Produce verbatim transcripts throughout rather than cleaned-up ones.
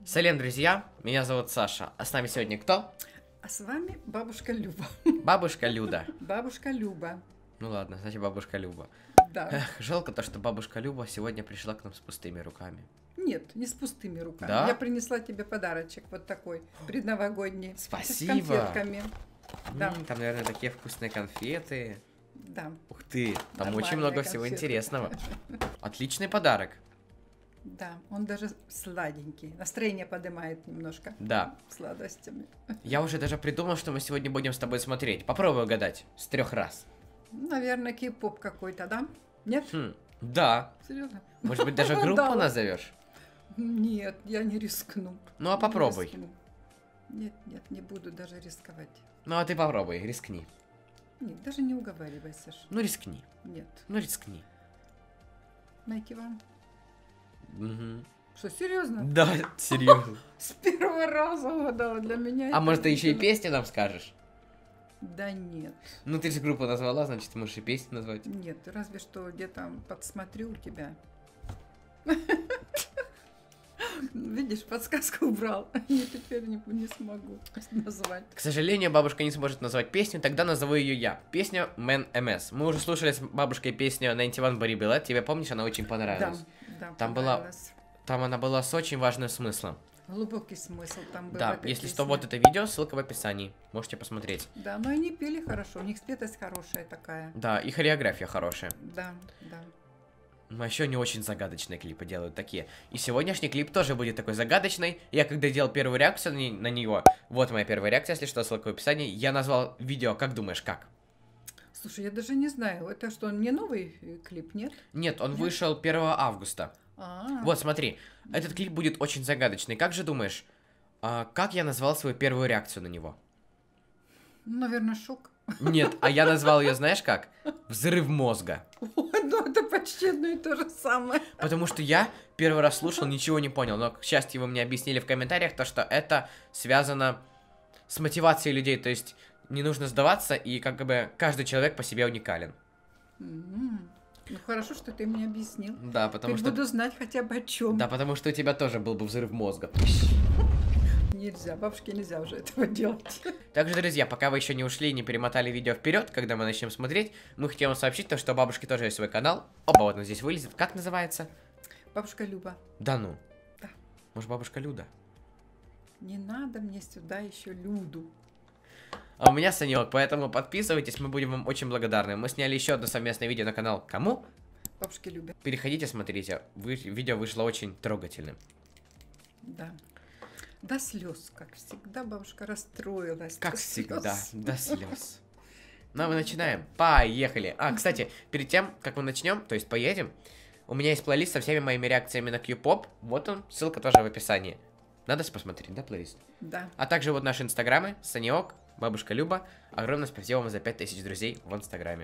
Салем, друзья, меня зовут Саша, а с нами сегодня кто? А с вами бабушка Люба. Бабушка Люда. Бабушка Люба. Ну ладно, значит бабушка Люба. Да. Эх, жалко то, что бабушка Люба сегодня пришла к нам с пустыми руками. Нет, не с пустыми руками. Да? Я принесла тебе подарочек вот такой, предновогодний. Спасибо. С конфетками. Да. М, там, наверное, такие вкусные конфеты. Да. Ух ты, там Нормальные очень много всего конфеты. интересного. Отличный подарок. Да, он даже сладенький. Настроение поднимает немножко. Да. Сладостями. Я уже даже придумал, что мы сегодня будем с тобой смотреть. Попробуй угадать. С трех раз. Наверное, кей-поп какой-то, да? Нет? Хм, да. Серьезно? Может быть, даже группу Да. назовешь? Нет, я не рискну. Ну а Не попробуй. рискну. Нет, нет, не буду даже рисковать. Ну а ты попробуй, рискни. Нет, даже не уговаривай, Саш. Ну рискни. Нет. Ну рискни. Найки вам. Мгм. Что, серьезно? Да, серьезно. С первого раза угадала для меня. А это может, ты еще и удивительно. песни нам скажешь? Да нет. Ну, ты же группу назвала, значит, можешь и песни назвать. Нет, разве что где-то подсмотрю у тебя. Видишь, подсказку убрал. Я теперь не, не смогу назвать. К сожалению, бабушка не сможет назвать песню, тогда назову ее я. Песню Man эм эс. Мы уже слушали с бабушкой песню девяносто один Body Billet. Тебе помнишь, она очень Да, понравилась. да, Там была- понравилось. Там она была с очень важным смыслом. Глубокий смысл там был. в Да, этой если песне. что, вот это видео, ссылка в описании. Можете посмотреть. Да, но они пели хорошо, у них спетость хорошая такая. Да, и хореография хорошая. Да, да. Но еще не очень загадочные клипы делают такие. И сегодняшний клип тоже будет такой загадочный. Я когда делал первую реакцию на, не- на него, вот моя первая реакция, если что, ссылка в описании, я назвал видео «Как думаешь, как?». Слушай, я даже не знаю, это что, он не новый э, клип, нет? Нет, он Нет? вышел первого августа. А, Вот, смотри, этот клип будет очень загадочный. Как же думаешь, а, как я назвал свою первую реакцию на него? ну, наверное, шок. Нет, а я назвал ее, знаешь как? Взрыв мозга. Ой, ну это почти одно и то же самое. Потому что я первый раз слушал, ничего не понял. Но, к счастью, вы мне объяснили в комментариях, то, что это связано с мотивацией людей. То есть не нужно сдаваться, и как бы каждый человек по себе уникален. М, Ну хорошо, что ты мне объяснил. Да, потому Теперь что... буду знать хотя бы о чем. Да, потому что у тебя тоже был бы взрыв мозга. Нельзя, бабушке нельзя уже этого делать. Также, друзья, пока вы еще не ушли и не перемотали видео вперед, когда мы начнем смотреть, мы хотим вам сообщить то, что у бабушки тоже есть свой канал. Оба вот он здесь вылезет. Как называется? Бабушка Люба, Да ну. Да. Может, бабушка Люда? не надо мне сюда еще Люду. А у меня Санек, поэтому подписывайтесь, мы будем вам очень благодарны. Мы сняли еще одно совместное видео на канал «Кому?». Бабушки Любе, Переходите, смотрите. Вы... Видео вышло очень трогательным. да. До слез, как всегда, бабушка расстроилась. Как до всегда, слез. до слез. Ну, а мы начинаем. Поехали. А, кстати, перед тем, как мы начнем, то есть поедем, у меня есть плейлист со всеми моими реакциями на Q-pop. Вот он, ссылка тоже в описании. Надо посмотреть, да, плейлист? Да. А также вот наши инстаграмы, Санек, бабушка Люба. Огромное спасибо вам за пять тысяч друзей в инстаграме.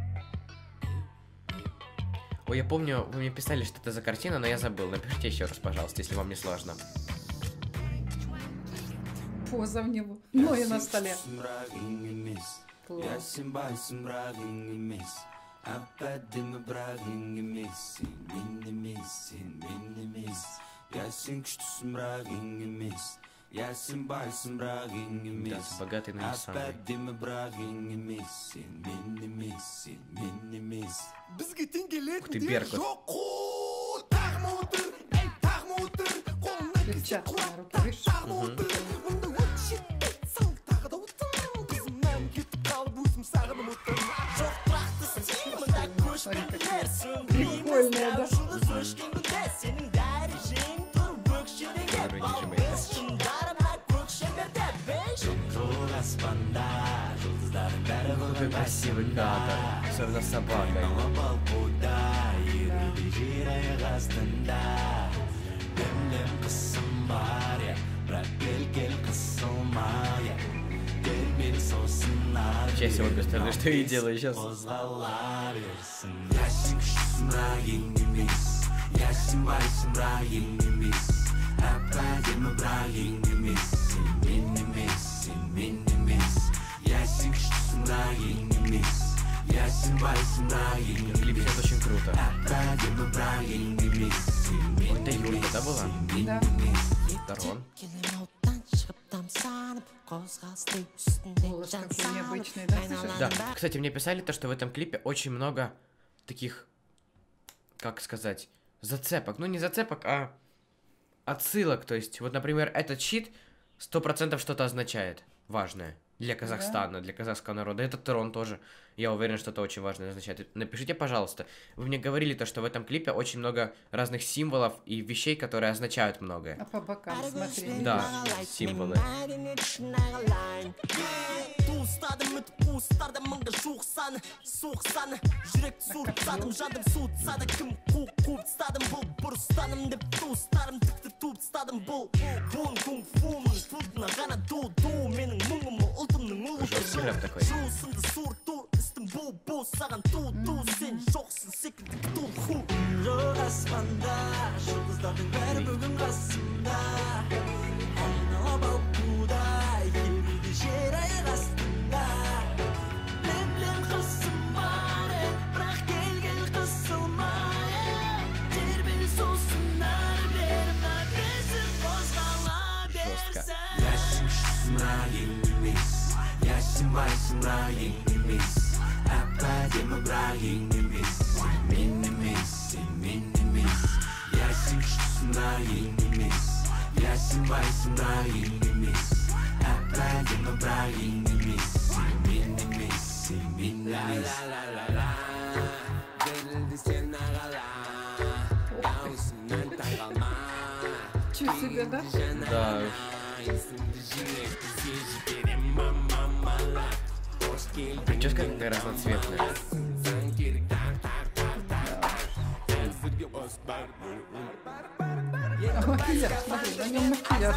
Ой, я помню, вы мне писали, что это за картина, но я забыл. Напишите еще раз, пожалуйста, если вам не сложно. Поза в него. Ну и на столе. Класс. Yasin baysın bragin emis. Abadimi bragin emis. Minimisin, minimis. Yasin güçlüsün bragin emis. Yasin baysın bragin Да, emis. богатый на самый. Abadimi bragin emis. Minimisin, minimis. Bizga Ух tengelek ты, Беркут. жоқ қол. Тағма отыр, ей, тағма отыр. Қолыңа Перчатки на руке, видишь? тағма отыр. Мұнда өтші сал тағы да отыр. Қызымнан кетіп қалып өзім сағынып отыр. Жоқ тұрақты стимада Смотри, көшпен какие білерсің. прикольные, да? Жұлдыз өшкенде сенің дәрежең тұр бөкшедегі Который ниже балбес. моего. Шыңдарына көк шеңберде беш. Көк аспанда жұлдыздардың бәрі Какой красивый кадр. Особенно с собакой. балқуда еріді жер аяқ астында. Білем қысым бар я, бірақ кел-кел қысылма я. Кел бері сосын ар Сейчас я вот представляю, что я делаю сейчас. қозғала берсін. Ясин күштісін бірақ ең емес. Ясин байсың бірақ ең емес. Әп-әдемі бірақ ең емес. Сен мен емес, сен мен емес. Ясин күштісін бірақ ең емес. Ясин байсың бірақ ең емес. Клип сейчас очень круто. Әп-әдемі бірақ ең емес. Сен мен Это Юлька, да, была? Да. Тарон. Голос такой необычный, да, слышишь? Да, кстати, мне писали то, что в этом клипе очень много таких, как сказать, зацепок. Ну, не зацепок, а отсылок. То есть, вот, например, этот щит сто процентов что-то означает важное для Казахстана, для казахского народа. Этот Тарон тоже, я уверен, что это очень важное означает. Напишите, пожалуйста, вы мне говорили то, что в этом клипе очень много разных символов и вещей, которые означают многое. А по бокам смотри. Да, символы. Жесткий рэп такой. Чуть себе, да? Да. Прическа какая разноцветная. А макияж, смотри, на нем макияж.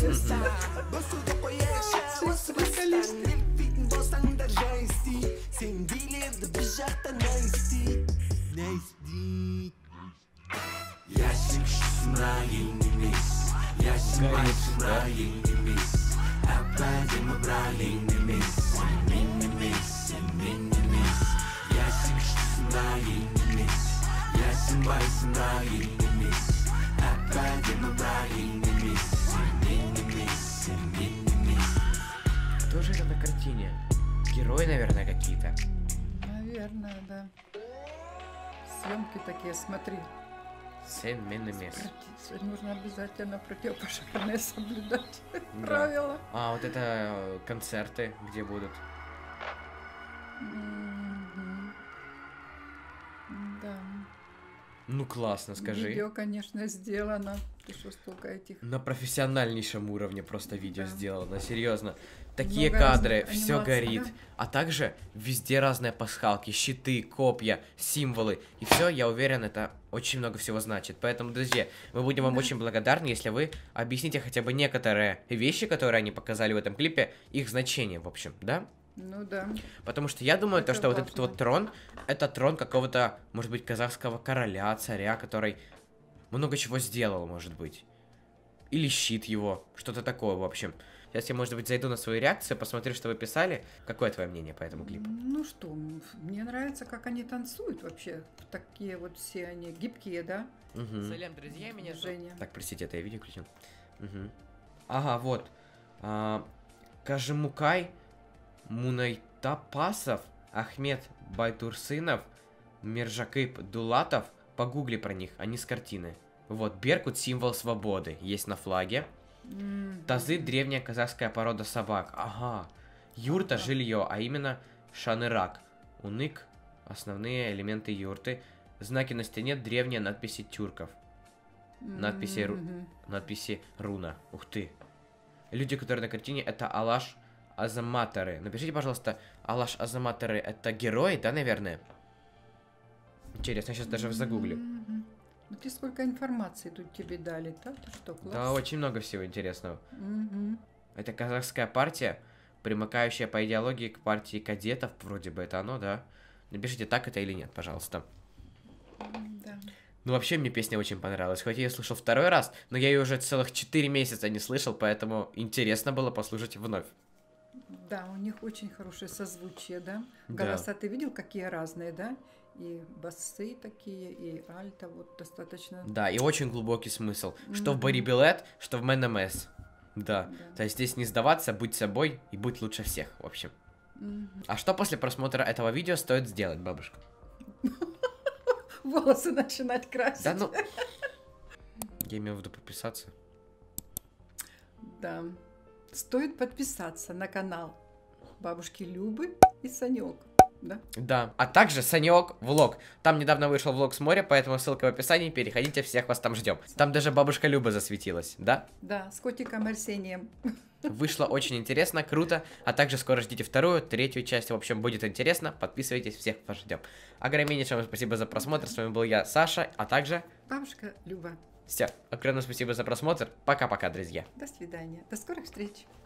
Кто же это на картине? Герои, наверное, какие-то. Наверное, да. Съемки такие, смотри. Сен Менемес. Проти- Нужно обязательно противопожарные соблюдать Да. правила. А, вот это э, концерты, где будут. Мгм. Да. Ну, классно, скажи. Видео, конечно, сделано. Ты что, столько этих... На профессиональнейшем уровне просто видео Да. сделано, серьезно. Такие Много кадры, разных все анимаций, горит. да? А также везде разные пасхалки, щиты, копья, символы. И все, я уверен, это очень много всего значит. Поэтому, друзья, мы будем вам Да. очень благодарны, если вы объясните хотя бы некоторые вещи, которые они показали в этом клипе, их значение, в общем, да? Ну да. Потому что я думаю, то, Это что вот этот важно. вот трон, это трон какого-то, может быть, казахского короля, царя, который много чего сделал, может быть. Или щит его, что-то такое, в общем. Сейчас я, может быть, зайду на свою реакцию, посмотрю, что вы писали. Какое твое мнение по этому клипу? Ну что, м, мне нравится, как они танцуют вообще. Такие вот все они гибкие, да? Угу. Салям, друзья, меня зовут. Движения. Так, простите, это я видео включил. Угу. Ага, вот. А, Кажемукай, Мунайтапасов, Ахмед Байтурсынов, Миржакып Дулатов. Погугли про них, они с картины. Вот, Беркут — символ свободы, есть на флаге. М, Тазы — древняя казахская порода собак. Ага. Юрта — Ага. жилье, а именно шанырак. Унык — основные элементы юрты. Знаки на стене — древние надписи тюрков. Надписи, ру- мгм. надписи руна. Ух ты. Люди, которые на картине, это Алаш Азаматоры. Напишите, пожалуйста, Алаш Азаматоры — это герои, да, наверное? Интересно, я сейчас даже загуглю. Мгм. Ну ты сколько информации тут тебе дали, так? Ты что, класс? Да, очень много всего интересного. Мгм. Это казахская партия, примыкающая по идеологии к партии кадетов, вроде бы это оно, да? Напишите, так это или нет, пожалуйста. Да. Ну, вообще, мне песня очень понравилась, хоть я ее слышал второй раз, но я ее уже целых четыре месяца не слышал, поэтому интересно было послушать вновь. Да, у них очень хорошее созвучие, да? Да. Голоса ты видел, какие разные, да? и басы такие, и альта вот достаточно. Да, и очень глубокий смысл. Что в Мгм. Бори Билет, что в Мэн Эм Эс. Да. Да. То есть здесь не сдаваться, будь собой и будь лучше всех, в общем. Мгм. А что после просмотра этого видео стоит сделать, бабушка? Волосы начинать красить. Да ну... Я имел в виду подписаться. Да. Стоит подписаться на канал бабушки Любы и Санек. Да? Да. А также Санек влог. Там недавно вышел влог с моря, поэтому ссылка в описании. Переходите, всех вас там ждем. Там даже бабушка Люба засветилась, да? Да, с котиком Арсением. Вышло очень интересно, круто. А также скоро ждите вторую, третью часть. В общем, будет интересно. Подписывайтесь, всех вас ждем. Огромнейшее вам спасибо за просмотр. С вами был я, Саша, а также... Бабушка Люба. Все. Огромное спасибо за просмотр. Пока-пока, друзья. До свидания. До скорых встреч.